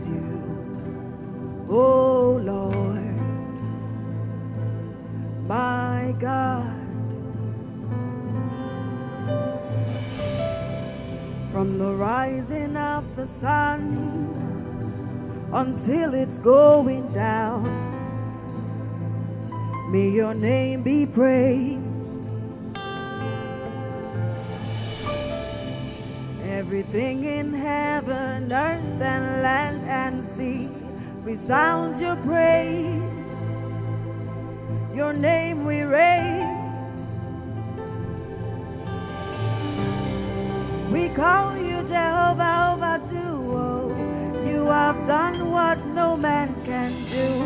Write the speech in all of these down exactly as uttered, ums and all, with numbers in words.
praise you, oh Lord, my God. From the rising of the sun until it's going down, may your name be praised. Everything in heaven, earth, and land and sea resounds your praise. Your name we raise. We call you Jehovah Overdo. You have done what no man can do.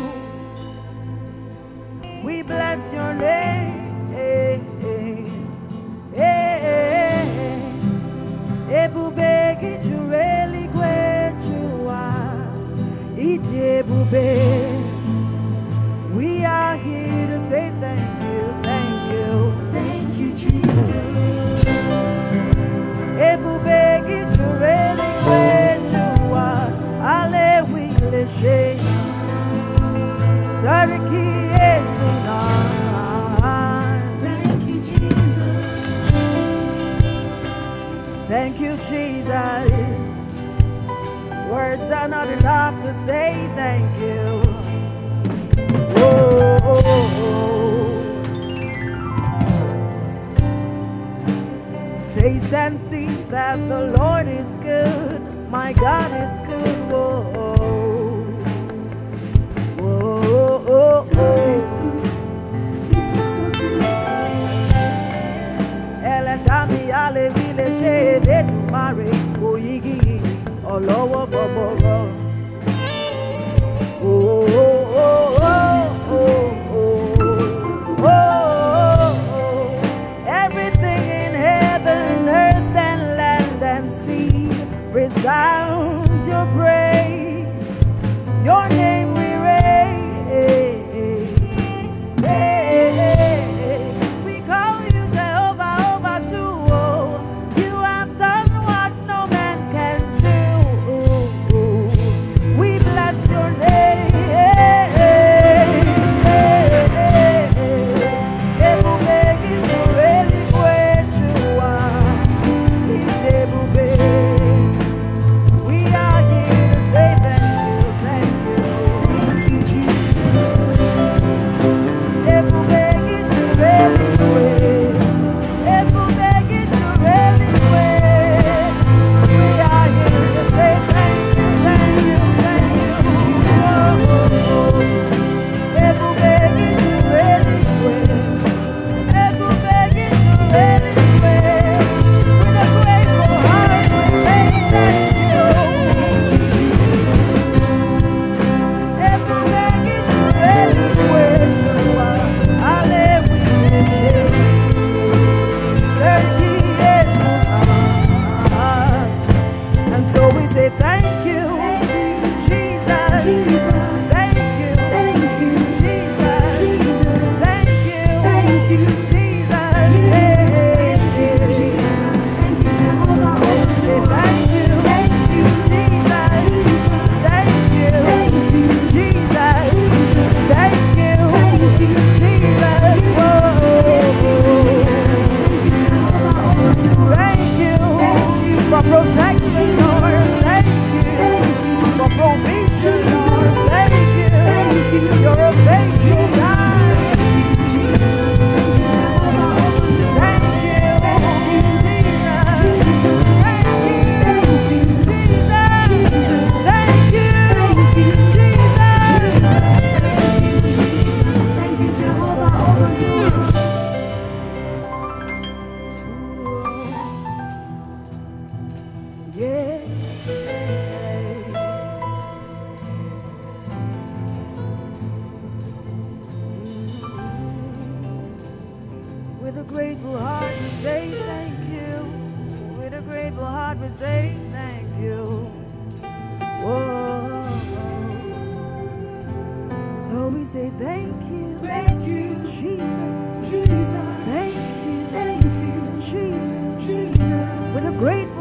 We bless your name. Hey, hey, hey, hey. Ebube Gijureli Gwechua Ijebube. We are here to say thank you, thank you, thank you, Jesus. Ebube Gijureli Gwechua Ale Wileshe Sariki Esuna. Thank you, Jesus. Words are not enough to say thank you. Oh, oh, oh. Taste and see that the Lord is good. My God is good. Whoa, whoa, oh, oh. Eletami ale vile she de mare oyigi olowo boboro. Oh, oh, oh, oh, oh, oh, oh. Everything in heaven, earth, and land and sea resounds your praise. Your name we raise. We call you Jehovah Overdo. You have done what no man can do. We bless your name. We are here to say thank you, thank you, thank you, Jesus. And so we say thank you, Jesus. Thank you, thank you, Jesus. Thank you, thank you, Jesus. Thank you, Jesus. Thank you, Jehovah. So we say thank you, thank you, Jesus. Thank you, thank you, Jesus. Thank you, thank you, Jesus. Whoa. Thank you for protection, Lord. Thank you for provision, Lord. Thank you. You're a faithful God. Thank you, Jesus. Thank you, Jesus. Thank you, Jesus. Thank you, Jehovah. Yeah. With a grateful heart we say thank you. With a grateful heart we say thank you. Whoa. So we say thank you. Thank you, Jesus. Jesus. Thank you. Thank you, Jesus. Jesus. With a great